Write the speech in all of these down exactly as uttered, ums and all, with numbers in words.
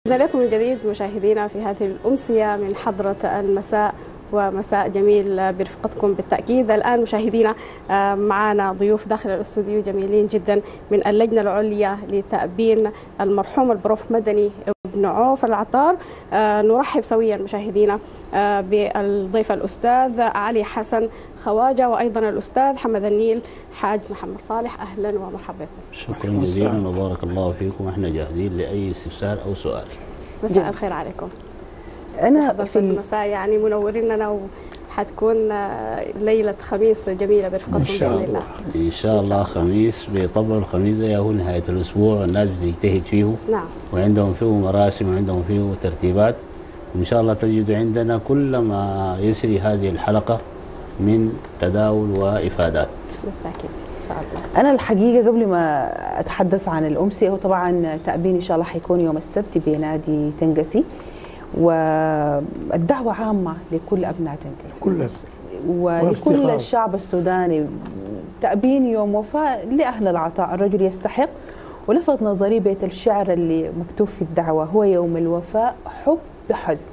أهلا لكم من جديد مشاهدينا في هذه الأمسية من حضرة المساء، ومساء جميل برفقتكم بالتأكيد. الآن مشاهدينا معنا ضيوف داخل الاستوديو جميلين جدا من اللجنة العليا لتأبين المرحوم البروف مدني ابن عوف العطار. نرحب سويا مشاهدينا بالضيف الأستاذ علي حسن خواجة، وأيضا الأستاذ حمد النيل حاج محمد صالح. أهلا ومرحبا بكم. شكرا جزيلا وبارك الله فيكم، احنا جاهزين لأي استفسار أو سؤال. مساء الخير عليكم. أنا في المساء يعني منوريننا، وحتكون ليلة خميس جميلة برفقتكم إن شاء الله. إن شاء الله خميس. بطبع الخميس ده هو نهاية الأسبوع، الناس بتجتهد فيه. نعم. وعندهم فيه مراسم وعندهم فيه ترتيبات. إن شاء الله تجد عندنا كل ما يسري هذه الحلقة من تداول وإفادات. بالتأكيد إن شاء الله. أنا الحقيقة قبل ما أتحدث عن الأمسية، هو طبعا تأبين إن شاء الله حيكون يوم السبت بنادي تنقسي، والدعوة عامة لكل أبناء تنقسي كل ولكل الشعب السوداني. تأبين يوم وفاة لأهل العطاء، الرجل يستحق. ولفت نظري بيت الشعر اللي مكتوب في الدعوة: هو يوم الوفاء حب بحزن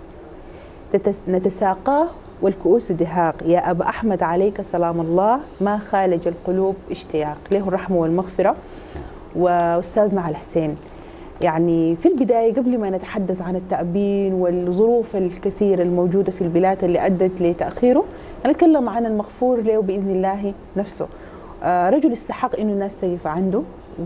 نتساقاه والكؤوس دهاق، يا أبا أحمد عليك سلام الله ما خالج القلوب اشتياق. له الرحمة والمغفرة. وأستاذنا على الحسين، يعني في البداية قبل ما نتحدث عن التأبين والظروف الكثيرة الموجودة في البلاد اللي أدت لتأخيره، نتكلم عن المغفور له بإذن الله نفسه. رجل استحق إنه الناس تقف عنده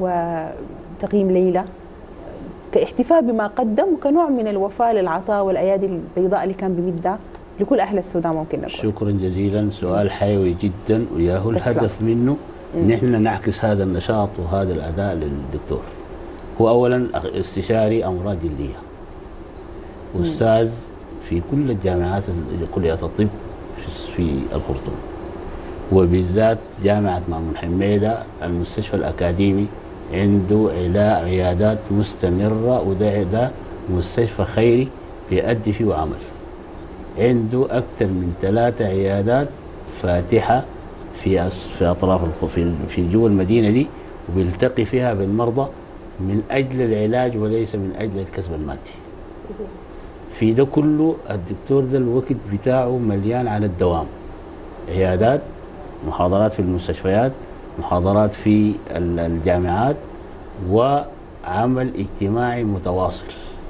وتقيم ليلة كاحتفاء بما قدم، وكنوع من الوفاء للعطاء والأيادي البيضاء اللي كان بمدها لكل أهل السودان. ممكن نقول شكرا جزيلا، سؤال حيوي جدا، وياهو الهدف منه نحن نعكس هذا النشاط وهذا الأداء للدكتور. هو أولا استشاري أمراض جلدية، أستاذ في كل الجامعات، كلية الطب في الخرطوم، وبالذات جامعة مأمون حميدة المستشفى الأكاديمي عنده عيادات مستمرة، وده ده مستشفى خيري بيأدي فيه عمل. عنده أكثر من ثلاثة عيادات فاتحة في في أطراف في في جوا المدينة دي، وبيلتقي فيها بالمرضى من أجل العلاج وليس من أجل الكسب المادي. في ده كله الدكتور ده الوقت بتاعه مليان على الدوام، عيادات، محاضرات في المستشفيات، محاضرات في الجامعات، وعمل اجتماعي متواصل،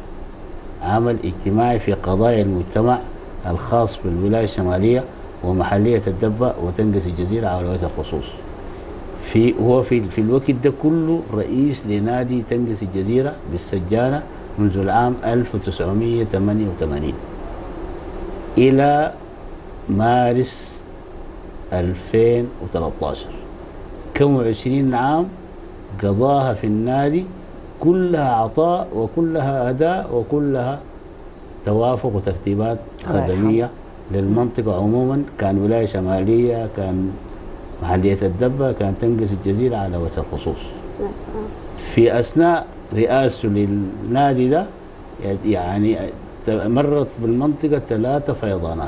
عمل اجتماعي في قضايا المجتمع الخاص بالولاية الشمالية ومحلية الدبة وتنقسي الجزيرة على وجه الخصوص. في هو في في الوقت ده كله رئيس لنادي تنقسي الجزيرة بالسجانة منذ العام ألف وتسعمئة وثمانية وثمانين إلى مارس ألفين وثلاثة عشر. كم وعشرين عام قضاها في النادي، كلها عطاء وكلها أداء وكلها توافق وترتيبات خدمية للمنطقة عموما، كان ولاية شمالية، كان محلية الدبة، كان تنقسي الجزيرة على وجه الخصوص. في أثناء رئاسته للنادي ده يعني مرت بالمنطقة ثلاثة فيضانات،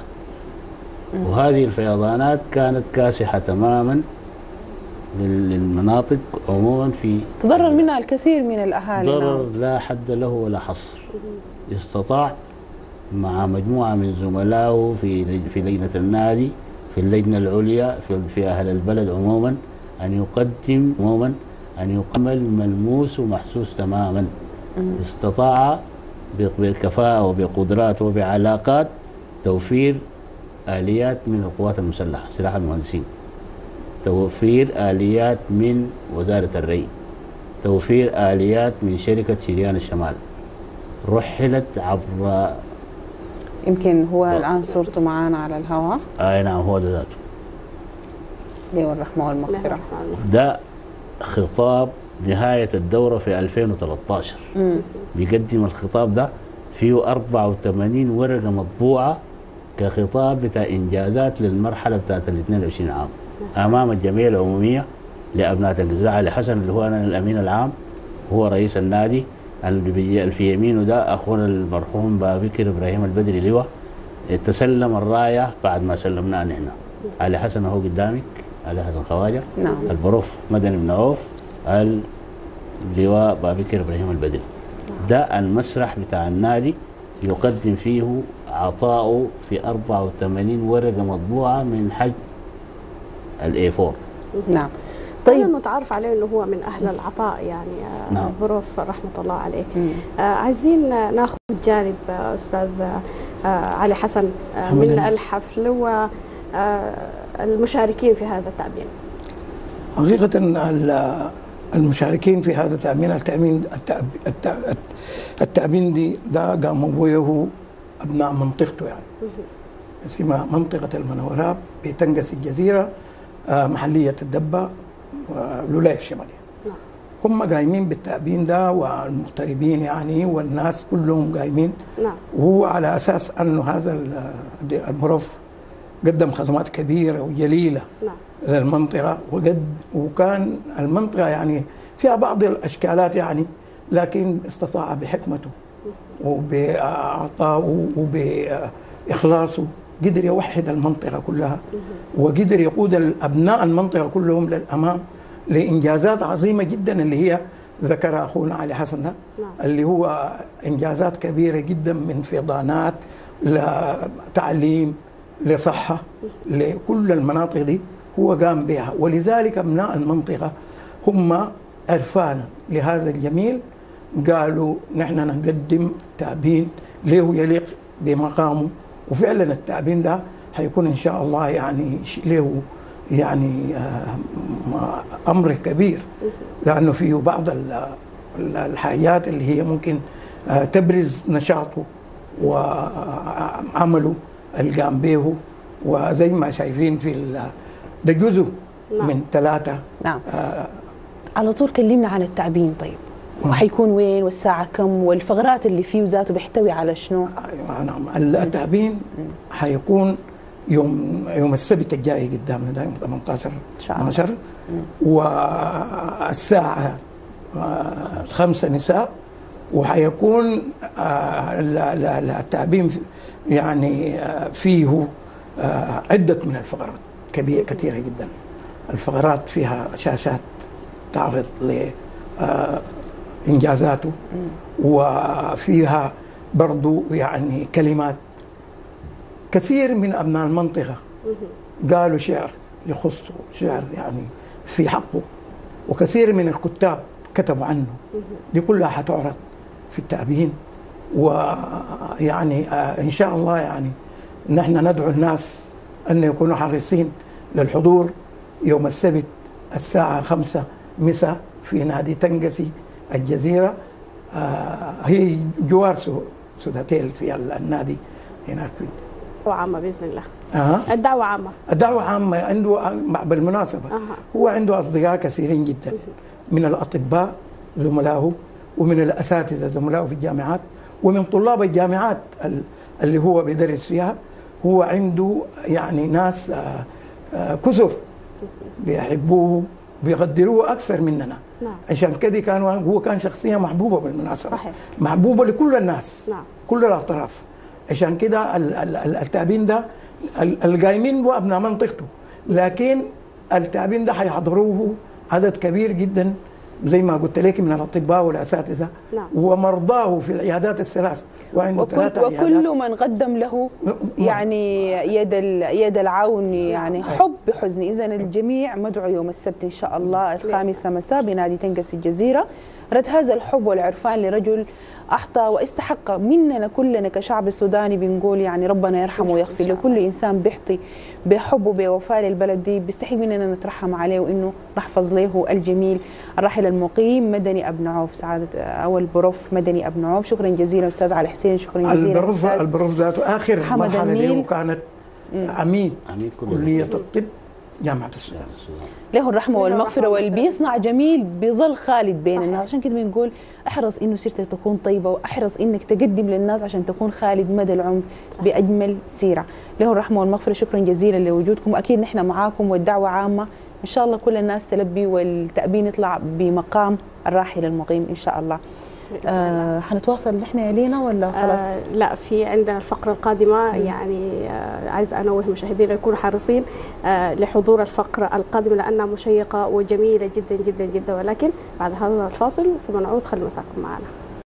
وهذه الفيضانات كانت كاسحة تماما للمناطق عموما، في تضرر منها الكثير من الأهالي. ضرر لا حد له ولا حصر. استطاع مع مجموعة من زملائه في في لجنة النادي، في اللجنة العليا، في, في أهل البلد عموما، أن يقدم عموما أن يقمل ملموس ومحسوس تماما. استطاع بكفاءة وبقدرات وبعلاقات توفير آليات من القوات المسلحة، سلاح المهندسين، توفير آليات من وزارة الري، توفير آليات من شركة شريان الشمال، رحلت عبر. يمكن هو الآن صورته معانا على الهواء. آه نعم، هو ده ذاته. له الرحمة والمغفرة. ده خطاب نهاية الدورة في ألفين وثلاثة عشر. مم. بيقدم الخطاب ده فيه أربعة وثمانين ورقة مطبوعة كخطاب بتاع إنجازات للمرحلة بتاعت ال اثنين وعشرين عام أمام الجمعية العمومية لأبناء تنقسي. علي حسن اللي هو أنا الأمين العام، هو رئيس النادي، اللي في يمينه ده أخونا المرحوم بابكر إبراهيم البدري لواء، تسلم الراية بعد ما سلمناه نحن. علي حسن هو قدامك، علي حسن خواجة. نعم. البروف مدني بن عوف، اللواء بابكر إبراهيم البدري. ده المسرح بتاع النادي يقدم فيه عطاؤه في أربعة وثمانين ورقة مطبوعة من حجم الاي أربعة. نعم. طيب متعارف عليه انه هو من اهل العطاء يعني. نعم. بروف رحمه الله عليه. آه عايزين ناخذ جانب استاذ آه علي حسن آه من الحفل والمشاركين في هذا التأمين. حقيقة المشاركين في هذا التأمين التأمين التأمين دي ده قام أبويه أبناء منطقته يعني. اسمها منطقة المنوراب بتنقس الجزيرة محلية الدبة والولاية الشمالية. هم قايمين بالتأمين ده والمغتربين يعني والناس كلهم قايمين. نعم. وهو على أساس أنه هذا البروف قدم خدمات كبيرة وجليلة. نعم. للمنطقة وقد وكان المنطقة يعني فيها بعض الأشكالات يعني، لكن استطاع بحكمته وبعطائه وبإخلاصه قدر يوحد المنطقة كلها، وقدر يقود أبناء المنطقة كلهم للأمام لإنجازات عظيمة جدا اللي هي ذكرها أخونا علي حسن ده. اللي هو إنجازات كبيرة جدا من فيضانات لتعليم لصحة لكل المناطق دي هو قام بها. ولذلك أبناء المنطقة هم عرفانا لهذا الجميل قالوا نحن نقدم تأبين له يليق بمقامه، وفعلا التأبين ده هيكون إن شاء الله يعني له يعني أمر كبير، لأنه فيه بعض الحاجات اللي هي ممكن تبرز نشاطه وعمله اللي قام به. وزي ما شايفين في ده جزء. نعم. من ثلاثة. نعم. آه على طول كلمنا عن التأبين. طيب وحيكون وين والساعة كم والفقرات اللي فيه وذاته بيحتوي على شنو؟ أيوة نعم. التأبين حيكون يوم يوم السبت الجاي قدامنا ده يوم ثمانية عشر اثنا عشر والساعة آه خمسة مساء، وحيكون آه التأبين يعني آه فيه آه عدة من الفقرات كبيرة كثيرة جدا. الفقرات فيها شاشات تعرض لإنجازاته، وفيها برضو يعني كلمات. كثير من أبناء المنطقة قالوا شعر يخصه، شعر يعني في حقه، وكثير من الكتاب كتبوا عنه. دي كلها حتعرض في التأبين. ويعني آه إن شاء الله يعني نحن ندعو الناس أن يكونوا حريصين للحضور يوم السبت الساعة خمسة مساء في نادي تنقسي الجزيرة. آه هي جوار سوداتيل في النادي هناك. دعوة عامة بإذن الله. أه. الدعوة عامة. الدعوة عامة عنده بالمناسبة. أه. هو عنده أصدقاء كثيرين جدا. أه. من الأطباء زملائه، ومن الأساتذة زملائه في الجامعات، ومن طلاب الجامعات اللي هو بيدرس فيها. هو عنده يعني ناس آه آه كثر بيحبوه بيقدروه أكثر مننا. نعم. عشان كده كان هو كان شخصية محبوبة بالمناسبة. صحيح. محبوبة لكل الناس. نعم. كل الأطراف. عشان كده التأبين ده القايمين وأبناء منطقته، لكن التأبين ده حيحضروه عدد كبير جدا زي ما قلت لك من الأطباء والأساتذة. نعم. ومرضاه في العيادات الثلاث، وعنده ثلاثة عيادات. وكل من قدم له يعني يد يد العون يعني حب بحزن. إذا الجميع مدعو يوم السبت إن شاء الله الخامسة مساء بنادي تنقسي الجزيرة، رد هذا الحب والعرفان لرجل أحظى واستحق مننا كلنا كشعب سوداني. بنقول يعني ربنا يرحمه ويغفر له. كل إنسان بيحطي بحبه بوفاء للبلد دي بيستحق مننا نترحم عليه، وإنه نحفظ له الجميل. الراحل المقيم مدني أبن عوف سعادة أو البروف مدني أبن عوف. شكرا جزيلا أستاذ علي حسين. شكرا جزيلا. البروف البروف ذاته آخر مرحلة له وكانت عميد كلية الطب جامعة السودان. له الرحمة والمغفرة، واللي بيصنع جميل بيظل خالد بين الناس. عشان كده بنقول احرص انه سيرتك تكون طيبة، واحرص انك تقدم للناس عشان تكون خالد مدى العمر بأجمل سيرة. له الرحمة والمغفرة. شكرا جزيلا لوجودكم، واكيد نحن معاكم، والدعوة عامة ان شاء الله كل الناس تلبي، والتأبين يطلع بمقام الراحل المقيم ان شاء الله. آه حنتواصل نحن يا لينا ولا خلاص؟ آه لا، في عندنا الفقرة القادمة. يعني آه عايز أنوه المشاهدين يكونوا حريصين آه لحضور الفقرة القادمة لأنها مشيقة وجميلة جدا جدا جدا. ولكن بعد هذا الفاصل ثم نعود. خلوا مساكم معنا.